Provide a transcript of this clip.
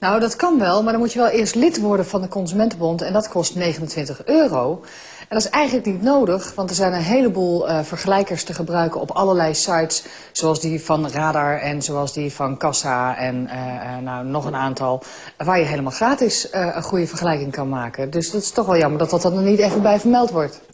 Nou, dat kan wel, maar dan moet je wel eerst lid worden van de Consumentenbond en dat kost €29. En dat is eigenlijk niet nodig, want er zijn een heleboel vergelijkers te gebruiken op allerlei sites, zoals die van Radar en zoals die van Kassa en nou, nog een aantal, waar je helemaal gratis een goede vergelijking kan maken. Dus dat is toch wel jammer dat dat er niet even bij vermeld wordt.